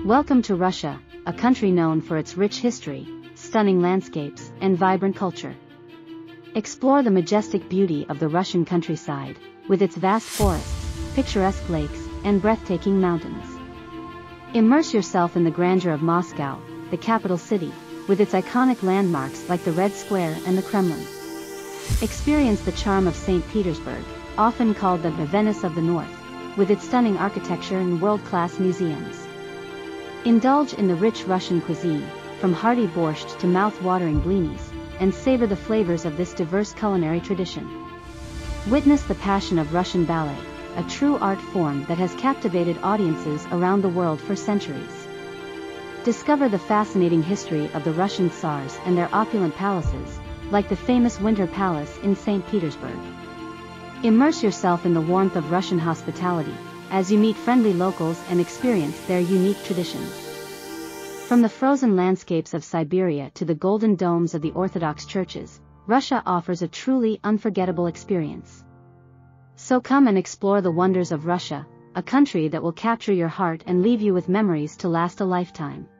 Welcome to Russia, a country known for its rich history, stunning landscapes, and vibrant culture. Explore the majestic beauty of the Russian countryside, with its vast forests, picturesque lakes, and breathtaking mountains. Immerse yourself in the grandeur of Moscow, the capital city, with its iconic landmarks like the Red Square and the Kremlin. Experience the charm of St. Petersburg, often called the Venice of the North, with its stunning architecture and world-class museums. Indulge in the rich Russian cuisine, from hearty borscht to mouth-watering blinis, and savor the flavors of this diverse culinary tradition. Witness the passion of Russian ballet, a true art form that has captivated audiences around the world for centuries. Discover the fascinating history of the Russian Tsars and their opulent palaces, like the famous Winter Palace in St. Petersburg. Immerse yourself in the warmth of Russian hospitality, as you meet friendly locals and experience their unique traditions. From the frozen landscapes of Siberia to the golden domes of the Orthodox churches, Russia offers a truly unforgettable experience. So come and explore the wonders of Russia, a country that will capture your heart and leave you with memories to last a lifetime.